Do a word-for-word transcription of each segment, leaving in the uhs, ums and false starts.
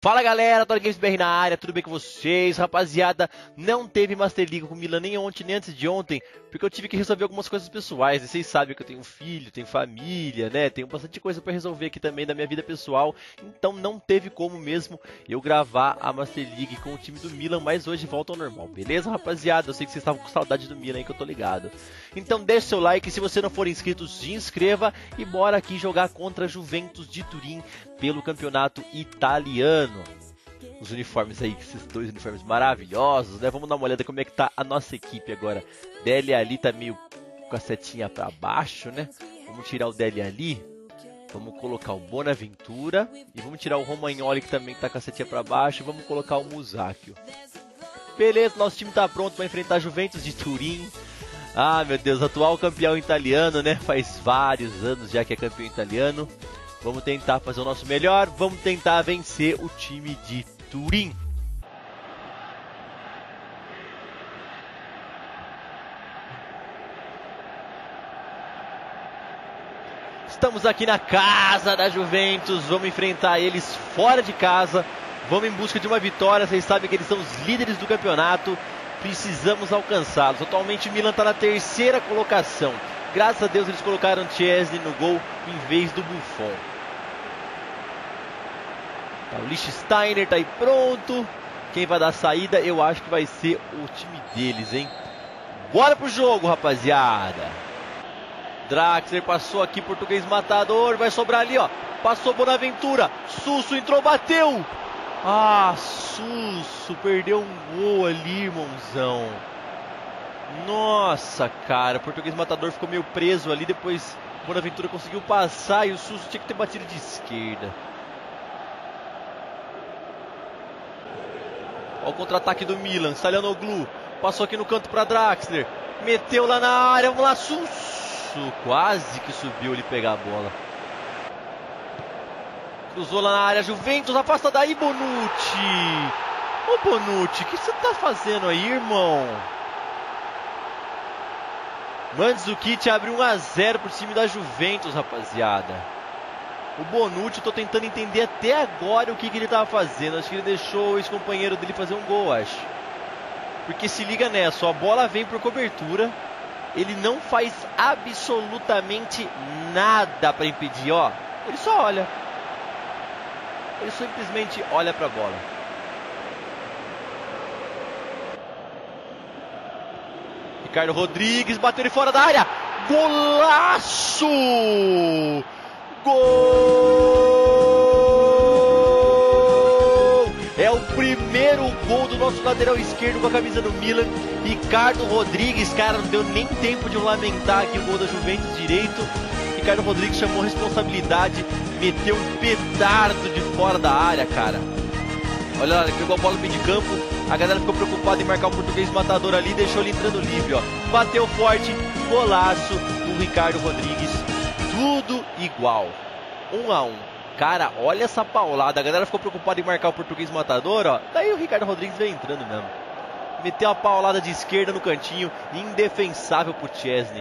Fala galera, Tony Games B R na área, tudo bem com vocês? Rapaziada, não teve Master League com o Milan nem ontem, nem antes de ontem, porque eu tive que resolver algumas coisas pessoais, e vocês sabem que eu tenho um filho, tenho família, né? Tenho bastante coisa pra resolver aqui também da minha vida pessoal, então não teve como mesmo eu gravar a Master League com o time do Milan, mas hoje volta ao normal, beleza rapaziada? Eu sei que vocês estavam com saudade do Milan aí, que eu tô ligado. Então deixa seu like, se você não for inscrito, se inscreva e bora aqui jogar contra a Juventus de Turim pelo campeonato italiano. Os uniformes aí, esses dois uniformes maravilhosos, né? Vamos dar uma olhada como é que tá a nossa equipe agora. Dele ali tá meio com a setinha pra baixo, né? Vamos tirar o Dele ali. Vamos colocar o Bonaventura. E vamos tirar o Romagnoli, que também tá com a setinha pra baixo. E vamos colocar o Musacchio. Beleza, nosso time tá pronto para enfrentar a Juventus de Turim. Ah, meu Deus, atual campeão italiano, né? Faz vários anos já que é campeão italiano. Vamos tentar fazer o nosso melhor. Vamos tentar vencer o time de Turim. Estamos aqui na casa da Juventus. Vamos enfrentar eles fora de casa. Vamos em busca de uma vitória. Vocês sabem que eles são os líderes do campeonato. Precisamos alcançá-los. Atualmente o Milan está na terceira colocação. Graças a Deus eles colocaram Szczesny no gol em vez do Buffon. Tá, o Lichtsteiner tá aí pronto. Quem vai dar a saída eu acho que vai ser o time deles, hein? Bora pro jogo, rapaziada. Draxler passou aqui, português matador. Vai sobrar ali, ó. Passou Bonaventura. Susso entrou, bateu. Ah, Susso perdeu um gol ali, irmãozão. Nossa, cara, o português matador ficou meio preso ali. Depois o Bonaventura conseguiu passar e o Susso tinha que ter batido de esquerda. Olha o contra-ataque do Milan. Çalhanoğlu passou aqui no canto para Draxler. Meteu lá na área. Vamos lá, Susso. Quase que subiu ele pegar a bola. Cruzou lá na área, Juventus, afasta daí, Bonucci. Ô Bonucci, o que você tá fazendo aí, irmão? Mandzukic abriu um a zero pro time da Juventus, rapaziada. O Bonucci, eu tô tentando entender até agora o que, que ele tava fazendo. Acho que ele deixou o ex-companheiro dele fazer um gol, acho. Porque se liga nessa, a bola vem por cobertura. Ele não faz absolutamente nada pra impedir, ó. Ele só olha. Ele simplesmente olha para a bola. Ricardo Rodrigues bateu ele fora da área. Golaço! Gol! É o primeiro gol do nosso lateral esquerdo com a camisa do Milan. Ricardo Rodrigues, cara, não deu nem tempo de eu lamentar aqui o gol da Juventus direito. Ricardo Rodrigues chamou responsabilidade, meteu um petardo de fora da área, cara. Olha lá, ele pegou a bola no meio de campo, a galera ficou preocupada em marcar o português matador ali, deixou ele entrando livre, ó. Bateu forte, golaço do Ricardo Rodrigues, tudo igual, um a um. Cara, olha essa paulada, a galera ficou preocupada em marcar o português matador, ó. Daí o Ricardo Rodrigues veio entrando mesmo. Meteu uma paulada de esquerda no cantinho, indefensável por Szczesny.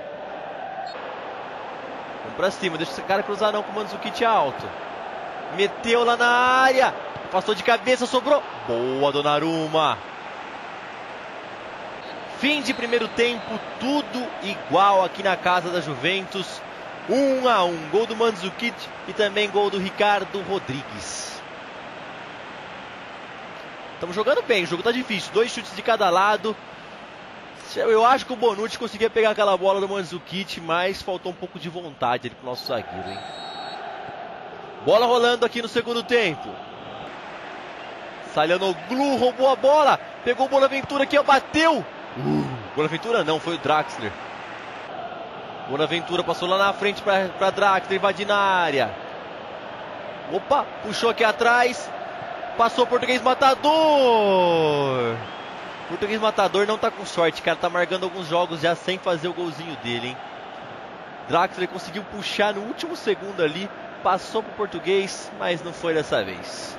Vamos pra cima, deixa esse cara cruzar não com o Mandzukic alto. Meteu lá na área. Passou de cabeça, sobrou. Boa, Donnarumma. Fim de primeiro tempo, tudo igual aqui na casa da Juventus. um a um, gol do Mandzukic e também gol do Ricardo Rodrigues. Estamos jogando bem, o jogo tá difícil. Dois chutes de cada lado. Eu acho que o Bonucci conseguia pegar aquela bola do Mandzukic, mas faltou um pouco de vontade ali pro nosso zagueiro, hein? Bola rolando aqui no segundo tempo. Çalhanoğlu roubou a bola, pegou o Bonaventura aqui, ó, bateu. Uh, Bonaventura não, foi o Draxler. Bonaventura passou lá na frente para Draxler invadir na área. Opa, puxou aqui atrás. Passou o português matador. Português matador não tá com sorte, cara. Tá marcando alguns jogos já sem fazer o golzinho dele, hein? Draxler conseguiu puxar no último segundo ali. Passou pro português, mas não foi dessa vez.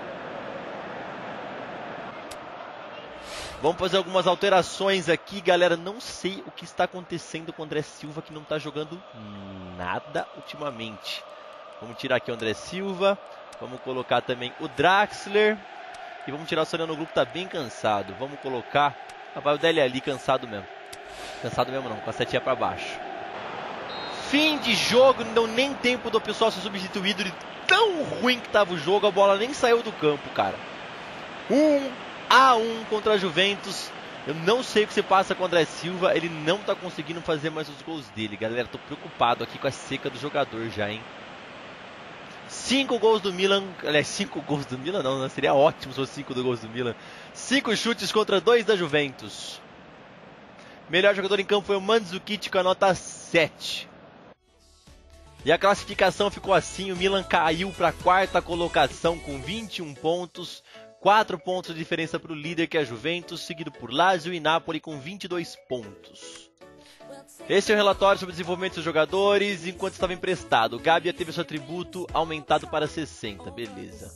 Vamos fazer algumas alterações aqui, galera. Não sei o que está acontecendo com o André Silva, que não tá jogando nada ultimamente. Vamos tirar aqui o André Silva. Vamos colocar também o Draxler. E vamos tirar o Calhanoglu, que tá bem cansado. Vamos colocar... Rapaz, o Dele ali cansado mesmo. Cansado mesmo não, com a setinha pra baixo. Fim de jogo, não deu nem tempo do pessoal ser substituído. De tão ruim que tava o jogo, a bola nem saiu do campo, cara. um a um contra a Juventus. Eu não sei o que se passa com o André Silva. Ele não tá conseguindo fazer mais os gols dele, galera. Tô preocupado aqui com a seca do jogador já, hein. Cinco gols do Milan. Aliás, cinco gols do Milan não, né? Seria ótimo se fosse cinco gols do Milan. Cinco chutes contra dois da Juventus. Melhor jogador em campo foi o Mandzukic com a nota sete. E a classificação ficou assim. O Milan caiu para a quarta colocação com vinte e um pontos. quatro pontos de diferença para o líder, que é a Juventus, seguido por Lazio e Napoli com vinte e dois pontos. Esse é o relatório sobre o desenvolvimento dos jogadores enquanto estava emprestado. O Gabbia teve seu atributo aumentado para sessenta, beleza.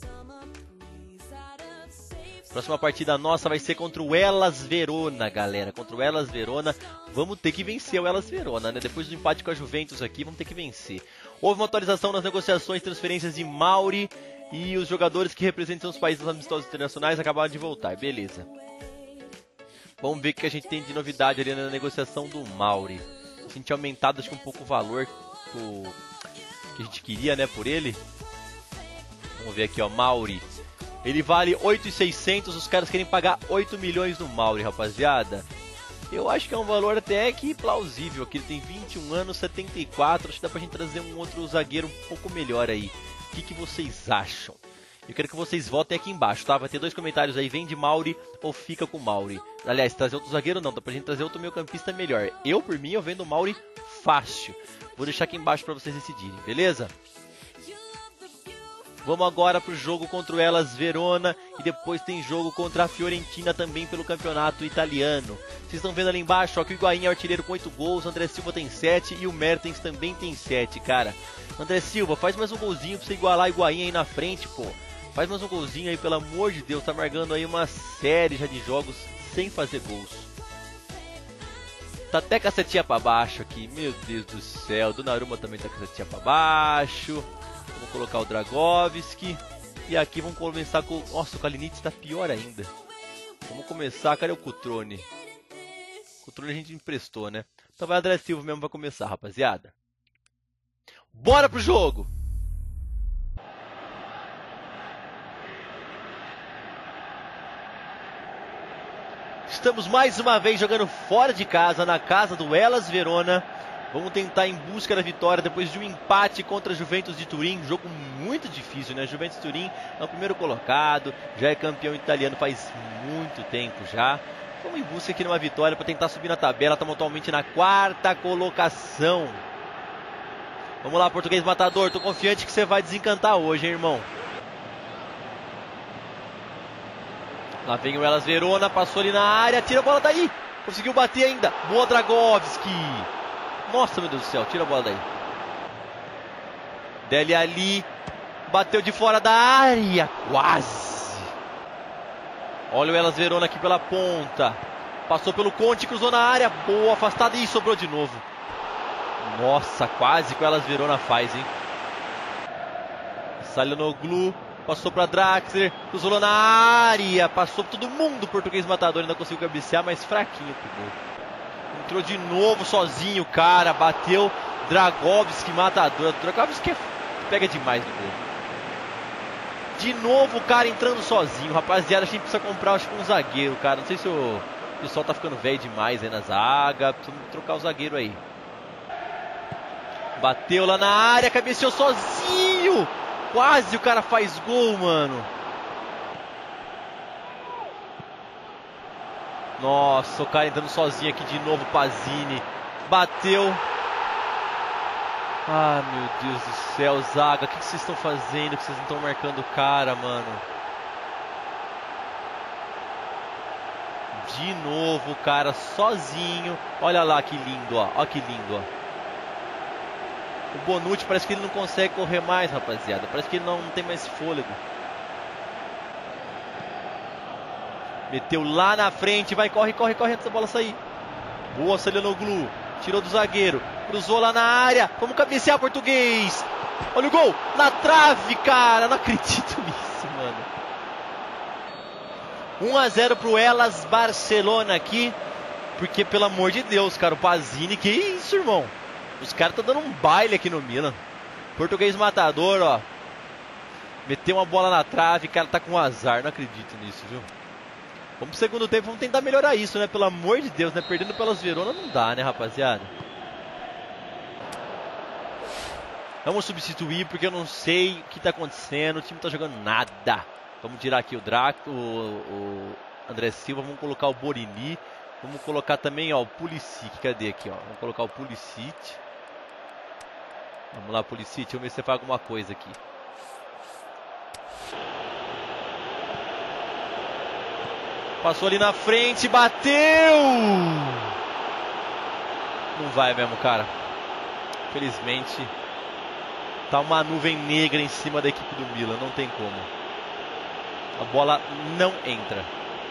Próxima partida nossa vai ser contra o Hellas Verona, galera. Contra o Hellas Verona, vamos ter que vencer o Hellas Verona, né? Depois do empate com a Juventus aqui, vamos ter que vencer. Houve uma atualização nas negociações e transferências de Mauri. E os jogadores que representam os países amistosos internacionais acabaram de voltar, beleza. Vamos ver o que a gente tem de novidade ali na negociação do Mauri. A gente tinha aumentado acho que um pouco o valor pro... que a gente queria, né, por ele. Vamos ver aqui, ó, Mauri. Ele vale oito mil e seiscentos, os caras querem pagar oito milhões no Mauri, rapaziada. Eu acho que é um valor até que plausível aqui. Ele tem vinte e um anos, setenta e quatro, acho que dá pra gente trazer um outro zagueiro um pouco melhor aí. O que, que vocês acham? Eu quero que vocês votem aqui embaixo, tá? Vai ter dois comentários aí, vem de Mauri ou fica com Mauri. Aliás, trazer outro zagueiro não, dá pra gente trazer outro meio campista melhor. Eu, por mim, eu vendo Mauri fácil. Vou deixar aqui embaixo pra vocês decidirem, beleza? Vamos agora pro jogo contra o Hellas Verona e depois tem jogo contra a Fiorentina também pelo campeonato italiano. Vocês estão vendo ali embaixo, ó, que o Higuaín é artilheiro com oito gols, o André Silva tem sete e o Mertens também tem sete, cara. André Silva, faz mais um golzinho pra você igualar o Higuaín aí na frente, pô. Faz mais um golzinho aí, pelo amor de Deus, tá marcando aí uma série já de jogos sem fazer gols. Tá até com a setinha pra baixo aqui, meu Deus do céu. Donnarumma também tá com a setinha pra baixo. Vamos colocar o Dragovski. E aqui vamos começar com... Nossa, o Kalinic está pior ainda. Vamos começar... Cadê o Cutrone? O Cutrone a gente emprestou, né? Então vai o André Silva mesmo pra começar, rapaziada. Bora pro jogo! Estamos mais uma vez jogando fora de casa, na casa do Hellas Verona. Vamos tentar em busca da vitória depois de um empate contra a Juventus de Turim. Jogo muito difícil, né? Juventus de Turim é o primeiro colocado, já é campeão italiano faz muito tempo já. Vamos em busca aqui de uma vitória para tentar subir na tabela. Estamos atualmente na quarta colocação. Vamos lá, português matador. Tô confiante que você vai desencantar hoje, hein, irmão? Lá vem o Hellas Verona, passou ali na área, tira a bola daí. Conseguiu bater ainda. Boa, Dragovski. Nossa, meu Deus do céu, tira a bola daí. Dele ali. Bateu de fora da área. Quase. Olha o Hellas Verona aqui pela ponta. Passou pelo Conte, cruzou na área. Boa, afastada. Ih, sobrou de novo. Nossa, quase que o Hellas Verona faz, hein. Calhanoglu. Passou para Draxler. Cruzou na área. Passou todo mundo. O português matador ainda conseguiu cabecear, mas fraquinho pro gol. Entrou de novo sozinho, cara. Bateu. Dragovski matador. Dragovski pega demais no gol. De novo o cara entrando sozinho. Rapaziada, a gente precisa comprar, acho que um zagueiro, cara. Não sei se o pessoal tá ficando velho demais aí na zaga. Precisamos trocar o zagueiro aí. Bateu lá na área. Cabeceou sozinho. Quase o cara faz gol, mano. Nossa, o cara entrando sozinho aqui de novo, Pazzini. Bateu. Ah, meu Deus do céu, zaga. O que vocês estão fazendo? Que vocês não estão marcando o cara, mano? De novo, o cara sozinho. Olha lá que lindo, ó. Olha que lindo, ó. O Bonucci parece que ele não consegue correr mais, rapaziada. Parece que ele não, não tem mais fôlego. Meteu lá na frente. Vai, corre, corre, corre antes da bola sair. Boa, Calhanoglu. Tirou do zagueiro. Cruzou lá na área. Vamos cabecear, português. Olha o gol! Na trave, cara! Não acredito nisso, mano. um a zero pro Hellas Barcelona aqui. Porque, pelo amor de Deus, cara, o Pazzini, que isso, irmão? Os caras estão dando um baile aqui no Milan. Português matador, ó. Meteu uma bola na trave, cara, tá com azar. Não acredito nisso, viu? Vamos pro segundo tempo, vamos tentar melhorar isso, né? Pelo amor de Deus, né? Perdendo pelas Verona não dá, né, rapaziada? Vamos substituir, porque eu não sei o que tá acontecendo. O time tá jogando nada. Vamos tirar aqui o Draco, o, o André Silva. Vamos colocar o Borini. Vamos colocar também, ó, o Pulisic. Cadê aqui, ó? Vamos colocar o Pulisic. Vamos lá, Pulisic. Vamos ver se você faz alguma coisa aqui. Passou ali na frente, bateu! Não vai mesmo, cara. Felizmente, tá uma nuvem negra em cima da equipe do Milan. Não tem como. A bola não entra.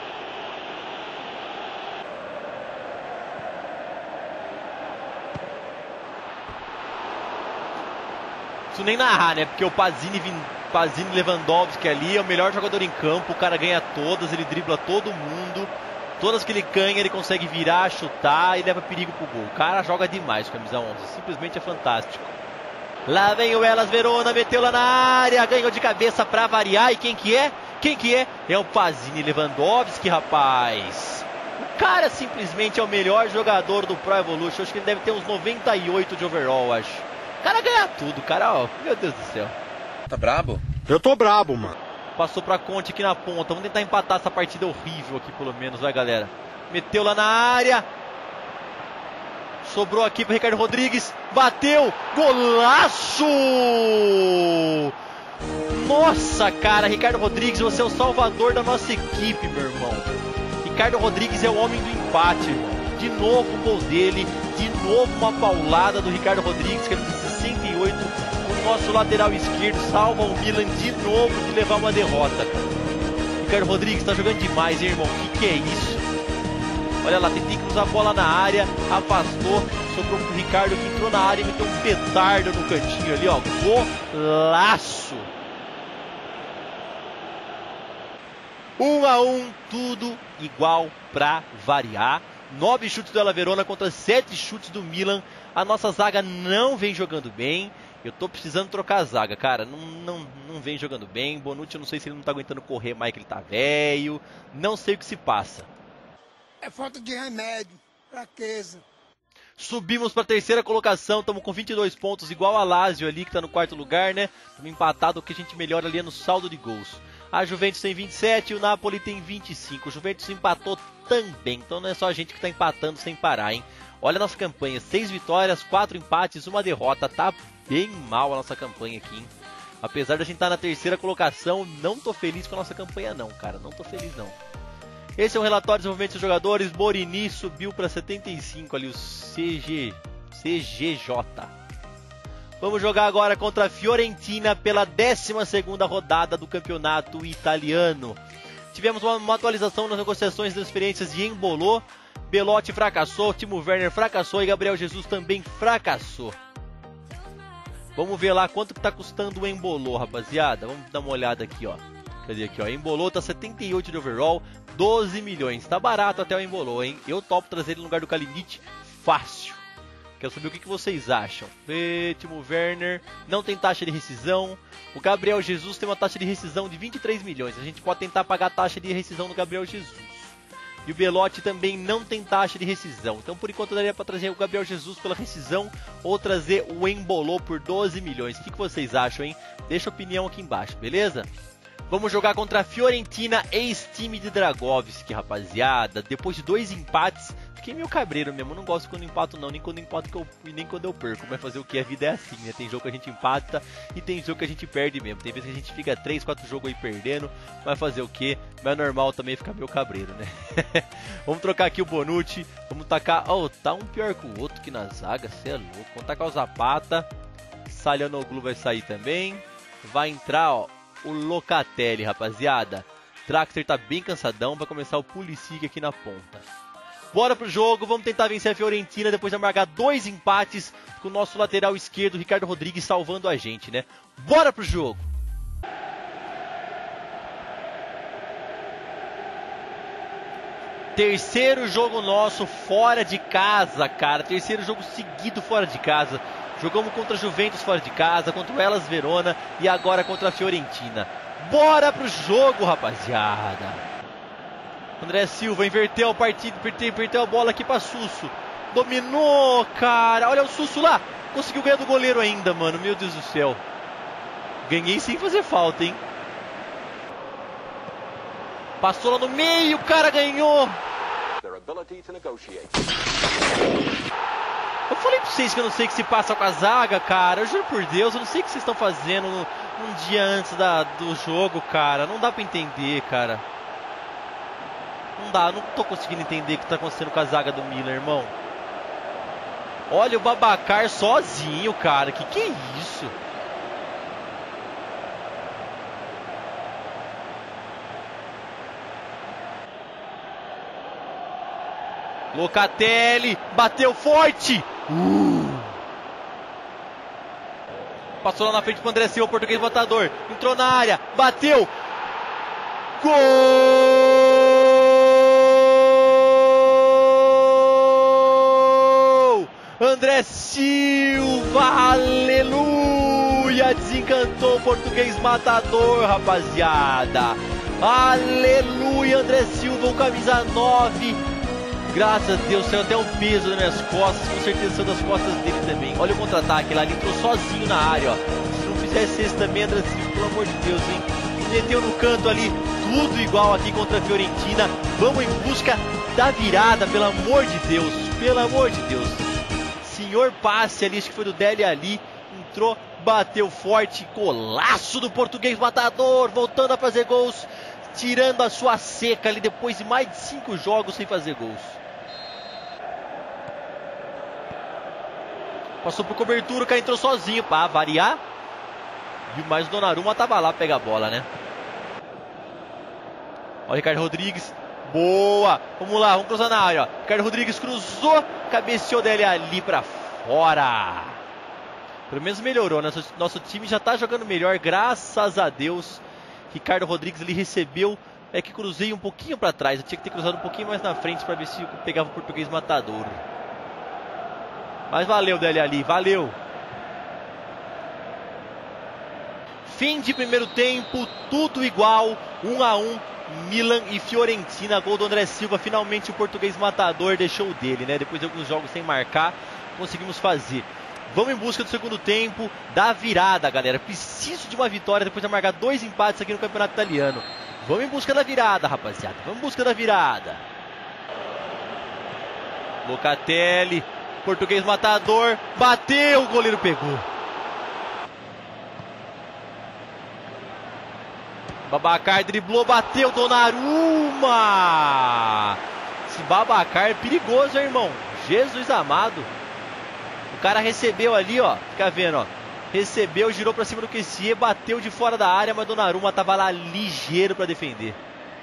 Não nem narrar, né? Porque o Pazzini, Pazzini Lewandowski ali é o melhor jogador em campo. O cara ganha todas, ele dribla todo mundo. Todas que ele ganha, ele consegue virar, chutar e leva perigo pro gol. O cara joga demais com a camisa onze. Simplesmente é fantástico. Lá vem o Hellas Verona, meteu lá na área, ganhou de cabeça pra variar. E quem que é? Quem que é? É o Pazzini Lewandowski, rapaz. O cara simplesmente é o melhor jogador do Pro Evolution. Acho que ele deve ter uns noventa e oito de overall, acho. O cara ganha tudo, cara, ó. Meu Deus do céu. Tá brabo? Eu tô brabo, mano. Passou pra Conte aqui na ponta. Vamos tentar empatar essa partida horrível aqui, pelo menos, vai, galera. Meteu lá na área. Sobrou aqui pro Ricardo Rodrigues. Bateu. Golaço! Nossa, cara. Ricardo Rodrigues, você é o salvador da nossa equipe, meu irmão. Ricardo Rodrigues é o homem do empate, irmão. De novo o gol dele. De novo uma paulada do Ricardo Rodrigues, que é de sessenta e oito. O nosso lateral esquerdo salva o Milan de novo de levar uma derrota, cara. Ricardo Rodrigues tá jogando demais, hein, irmão? O que, que é isso? Olha lá, tentei cruzar a bola na área, afastou, sobrou pro Ricardo, que entrou na área e meteu um petardo no cantinho ali, ó. Golaço! Um a um, tudo igual pra variar. Nove chutes do Hellas Verona contra sete chutes do Milan. A nossa zaga não vem jogando bem. Eu tô precisando trocar a zaga, cara. Não, não, não vem jogando bem. Bonucci, eu não sei se ele não tá aguentando correr mais, que ele tá velho. Não sei o que se passa. É falta de remédio, fraqueza. Subimos para a terceira colocação, estamos com vinte e dois pontos, igual a Lazio ali, que está no quarto lugar, né? Estamos empatados, o que a gente melhora ali é no saldo de gols. A Juventus tem vinte e sete e o Napoli tem vinte e cinco. O Juventus empatou também, então não é só a gente que está empatando sem parar, hein? Olha a nossa campanha, seis vitórias, quatro empates, uma derrota. Tá bem mal a nossa campanha aqui, hein? Apesar de a gente estar tá na terceira colocação, não tô feliz com a nossa campanha não, cara. Não tô feliz não. Esse é um relatório de desenvolvimento dos jogadores. Borini subiu para setenta e cinco ali, o C G, C G J. Vamos jogar agora contra a Fiorentina pela décima segunda rodada do campeonato italiano. Tivemos uma, uma atualização nas negociações das transferências de Embolo. Belotti fracassou, Timo Werner fracassou e Gabriel Jesus também fracassou. Vamos ver lá quanto que tá custando o Embolo, rapaziada. Vamos dar uma olhada aqui, ó. Cadê aqui, ó? Embolo tá setenta e oito de overall, doze milhões. Tá barato até o Embolo, hein? Eu topo trazer ele no lugar do Kalinic fácil. Quero saber o que, que vocês acham. E, Timo Werner não tem taxa de rescisão. O Gabriel Jesus tem uma taxa de rescisão de vinte e três milhões. A gente pode tentar pagar a taxa de rescisão do Gabriel Jesus. E o Belotti também não tem taxa de rescisão. Então, por enquanto, daria para trazer o Gabriel Jesus pela rescisão ou trazer o Embolo por doze milhões. O que, que vocês acham, hein? Deixa a opinião aqui embaixo, beleza? Vamos jogar contra a Fiorentina, ex-time de Dragovski, rapaziada. Depois de dois empates, fiquei meio cabreiro mesmo. Não gosto quando empato não, nem quando empato que eu, nem quando eu perco. Mas fazer o que? A vida é assim, né? Tem jogo que a gente empata e tem jogo que a gente perde mesmo. Tem vezes que a gente fica três, quatro jogos aí perdendo. Vai fazer o que? Mas é normal também ficar meio cabreiro, né? Vamos trocar aqui o Bonucci. Vamos tacar... Oh, tá um pior que o outro aqui na zaga. Cê é louco. Vamos tacar o Zapata. Salianoglu vai sair também. Vai entrar, ó, o Locatelli, rapaziada. Draxler tá bem cansadão. Vai começar o Pulisic aqui na ponta. Bora pro jogo, vamos tentar vencer a Fiorentina depois de amargar dois empates com o nosso lateral esquerdo, Ricardo Rodrigues, salvando a gente, né? Bora pro jogo! Terceiro jogo nosso fora de casa, cara. Terceiro jogo seguido fora de casa. Jogamos contra a Juventus fora de casa, contra o Hellas Verona e agora contra a Fiorentina. Bora pro jogo, rapaziada. André Silva inverteu a partida, inverteu, inverteu a bola aqui pra Susso. Dominou, cara. Olha o Susso lá. Conseguiu ganhar do goleiro ainda, mano. Meu Deus do céu. Ganhei sem fazer falta, hein. Passou lá no meio, o cara ganhou. Eu falei pra vocês que eu não sei o que se passa com a zaga, cara. Eu juro por Deus, eu não sei o que vocês estão fazendo no, um dia antes da, do jogo, cara. Não dá pra entender, cara. Não dá, não tô conseguindo entender o que tá acontecendo com a zaga do Milan, irmão. Olha o Babacar sozinho, cara. Que que é isso? Locatelli, bateu forte. Uh. Passou lá na frente pro André Silva, o português matador. Entrou na área, bateu. Gol! André Silva, aleluia! Desencantou o português matador, rapaziada. Aleluia, André Silva, o camisa nove. Graças a Deus, saiu até um peso nas minhas costas, com certeza saiu das costas dele também. Olha o contra-ataque lá, ele entrou sozinho na área, ó. Se não fizesse esse também, André Silva, pelo amor de Deus, hein. Meteu no canto ali, tudo igual aqui contra a Fiorentina. Vamos em busca da virada, pelo amor de Deus, pelo amor de Deus. Senhor passe ali, acho que foi do Dele ali, entrou, bateu forte, golaço do português matador, voltando a fazer gols. Tirando a sua seca ali depois de mais de cinco jogos sem fazer gols. Passou por cobertura, o cara entrou sozinho para variar. E mais o Donnarumma tava lá pegar a bola, né? Olha o Ricardo Rodrigues. Boa! Vamos lá, vamos cruzar na área, ó. Ricardo Rodrigues cruzou, cabeceou dele ali para fora. Pelo menos melhorou, né? Nosso, nosso time já tá jogando melhor, graças a Deus. Ricardo Rodrigues, ele recebeu, é que cruzei um pouquinho para trás, eu tinha que ter cruzado um pouquinho mais na frente para ver se pegava o português matador. Mas valeu dele ali, valeu. Fim de primeiro tempo, tudo igual, um a um, Milan e Fiorentina, gol do André Silva, finalmente o português matador deixou o dele, né? Depois de alguns jogos sem marcar, conseguimos fazer. Vamos em busca do segundo tempo, da virada, galera. Preciso de uma vitória depois de amargar dois empates aqui no Campeonato Italiano. Vamos em busca da virada, rapaziada. Vamos em busca da virada. Locatelli, português matador, bateu, o goleiro pegou. Babacar driblou, bateu, Donnarumma. Esse Babacar é perigoso, hein, irmão. Jesus amado. O cara recebeu ali, ó, fica vendo, ó. Recebeu, girou pra cima do Kessié, bateu de fora da área, mas Donnarumma tava lá ligeiro pra defender.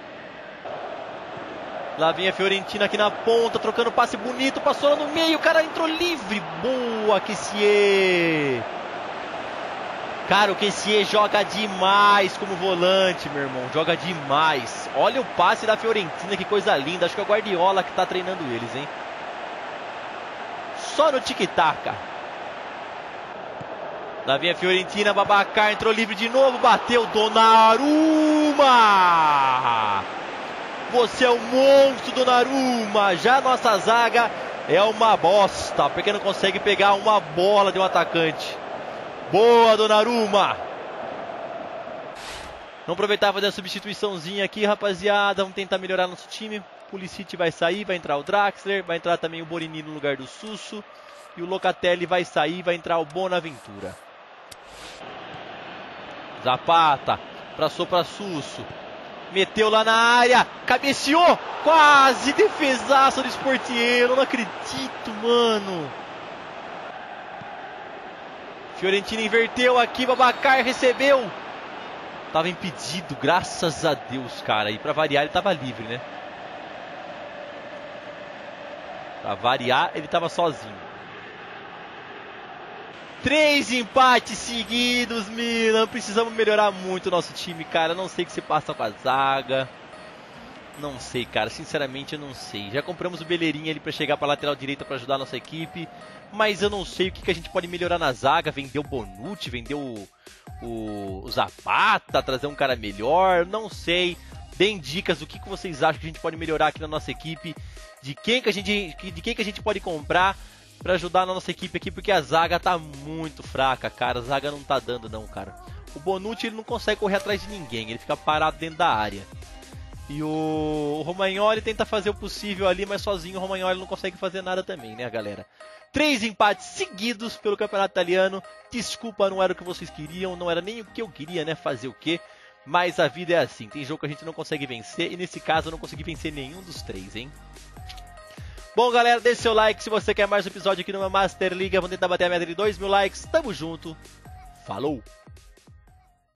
Lá vem a Fiorentina aqui na ponta, trocando passe bonito, passou lá no meio, o cara entrou livre. Boa, Kessié. Cara, o Kessié joga demais como volante, meu irmão, joga demais. Olha o passe da Fiorentina, que coisa linda, acho que é o Guardiola que tá treinando eles, hein. Só no tic-tac. Lá vem a Fiorentina, Babacar entrou livre de novo, bateu, Donnarumma. Você é um monstro, Donnarumma. Já a nossa zaga é uma bosta, porque não consegue pegar uma bola de um atacante. Boa, Donnarumma. Vamos aproveitar e fazer a substituiçãozinha aqui, rapaziada. Vamos tentar melhorar nosso time. Pulisic vai sair, vai entrar o Draxler, vai entrar também o Borini no lugar do Susso. E o Locatelli vai sair, vai entrar o Bonaventura. Zapata, passou para Susso. Meteu lá na área, cabeceou, quase, defesaço do Sportiello, não acredito, mano. Fiorentina inverteu aqui, Babacar recebeu. Tava impedido, graças a Deus, cara. E pra variar ele tava livre, né? Pra variar, ele tava sozinho. Três empates seguidos, Milan. Precisamos melhorar muito o nosso time, cara. Não sei o que se passa com a zaga. Não sei, cara. Sinceramente, eu não sei. Já compramos o Bellerin ali pra chegar pra lateral direita pra ajudar a nossa equipe. Mas eu não sei o que, que a gente pode melhorar na zaga. Vendeu o Bonucci, vendeu o, o, o Zapata, trazer um cara melhor. Não sei. Deem dicas do que, que vocês acham que a gente pode melhorar aqui na nossa equipe. De quem que a gente, de quem que a gente pode comprar pra ajudar a nossa equipe aqui, porque a zaga tá muito fraca, cara. A zaga não tá dando não, cara. O Bonucci, ele não consegue correr atrás de ninguém, ele fica parado dentro da área. E o, o Romagnoli tenta fazer o possível ali, mas sozinho o Romagnoli não consegue fazer nada também, né, galera? Três empates seguidos pelo Campeonato Italiano. Desculpa, não era o que vocês queriam, não era nem o que eu queria, né, fazer o quê? Mas a vida é assim, tem jogo que a gente não consegue vencer, e nesse caso eu não consegui vencer nenhum dos três, hein? Bom, galera, deixe seu like se você quer mais um episódio aqui no meu Master League. Vamos tentar bater a meta de dois mil likes. Tamo junto. Falou!